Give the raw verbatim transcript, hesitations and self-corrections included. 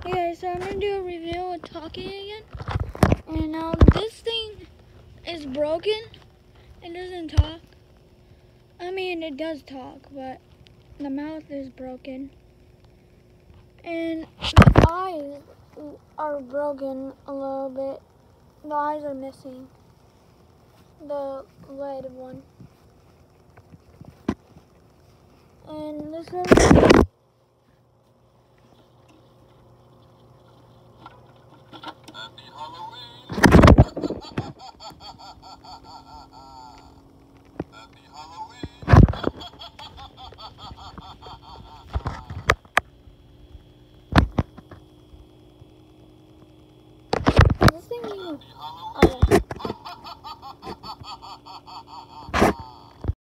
Hey guys, so I'm gonna do a review of talking again. And now this thing is broken. It doesn't talk. I mean, it does talk, but the mouth is broken. And the eyes are broken a little bit. The eyes are missing. The lead one. And this one. Happy Halloween! Happy Halloween!